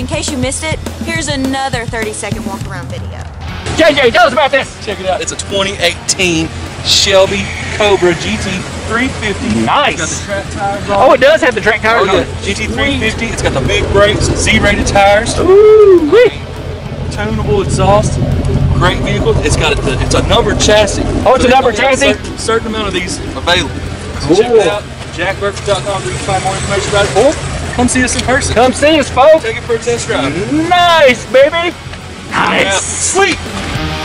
in case you missed it, here's another 30-second walk-around video. JJ, tell us about this. Check it out. It's a 2018 Shelby Cobra GT350. Nice. It's got the track tires on. Oh, it does have the track tires on it. GT350. It's got the big brakes, Z-rated tires. Ooh, wee. Tunable exhaust. Great vehicle. It's a numbered chassis. Oh, it's a numbered chassis? Certain amount of these available. So Cool. check it out. JackBurkers.com where you can find more information about it. Or come see us in person. Come see us, folks. Take it for a test drive. Nice, baby. Yeah. Nice. Sweet.